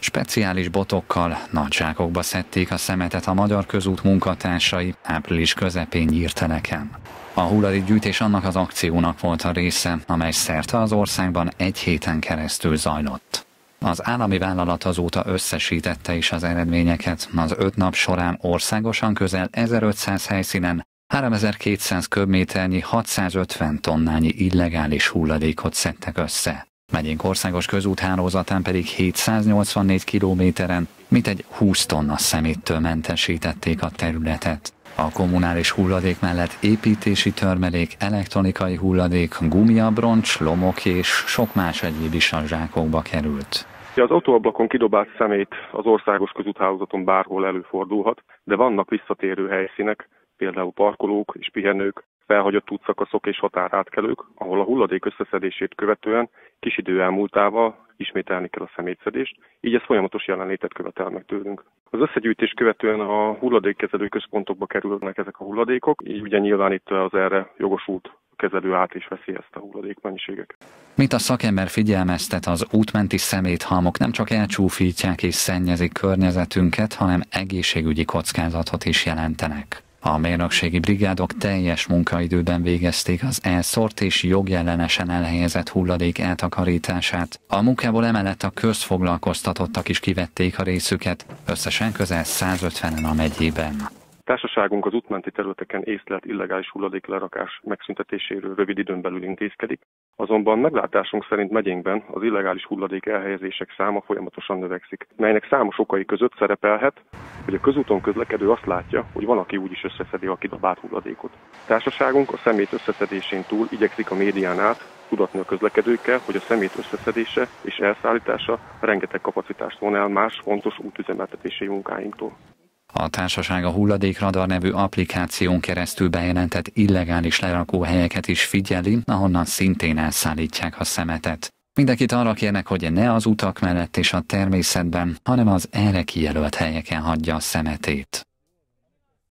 Speciális botokkal, nagy zsákokba szedték a szemetet a Magyar Közút munkatársai április közepén nyírteleken. A hulladékgyűjtés annak az akciónak volt a része, amely szerte az országban egy héten keresztül zajlott. Az állami vállalat azóta összesítette is az eredményeket, az 5 nap során országosan közel 1500 helyszínen 3200 köbméternyi 650 tonnányi illegális hulladékot szedtek össze. Megyénk országos közúthálózatán pedig 784 kilométeren mintegy 20 tonna szeméttől mentesítették a területet. A kommunális hulladék mellett építési törmelék, elektronikai hulladék, gumiabroncs, lomok és sok más egyéb is a zsákokba került. Az autóablakon kidobált szemét az országos közúthálózaton bárhol előfordulhat, de vannak visszatérő helyszínek, például parkolók és pihenők, felhagyott útszakaszok és határátkelők, ahol a hulladék összeszedését követően kis idő elmúltával ismételni kell a szemétszedést, így ez folyamatos jelenlétet követel meg tőlünk. Az összegyűjtés követően a hulladékkezelő központokba kerülnek ezek a hulladékok, így ugye nyilván itt az erre jogosult kezelő át is veszi ezt a hulladékmennyiségeket. Mint a szakember figyelmeztet, az útmenti szeméthalmok nem csak elcsúfítják és szennyezik környezetünket, hanem egészségügyi kockázatot is jelentenek. A mérnökségi brigádok teljes munkaidőben végezték az elszórt és jogellenesen elhelyezett hulladék eltakarítását. A munkából emellett a közfoglalkoztatottak is kivették a részüket, összesen közel 150-en a megyében. Társaságunk az útmenti területeken észlelt illegális hulladéklerakás megszüntetéséről rövid időn belül intézkedik, azonban meglátásunk szerint megyénkben az illegális hulladék elhelyezések száma folyamatosan növekszik, melynek számos okai között szerepelhet, hogy a közúton közlekedő azt látja, hogy van, aki úgyis összeszedi a kidobált hulladékot. Társaságunk a szemét összeszedésén túl igyekszik a médián át tudatni a közlekedőkkel, hogy a szemét összeszedése és elszállítása rengeteg kapacitást von el más fontos útüzemeltetési munkáinktól. A társaság a Hulladékradar nevű applikáción keresztül bejelentett illegális lerakóhelyeket is figyeli, ahonnan szintén elszállítják a szemetet. Mindenkit arra kérnek, hogy ne az utak mellett és a természetben, hanem az erre kijelölt helyeken hagyja a szemetét.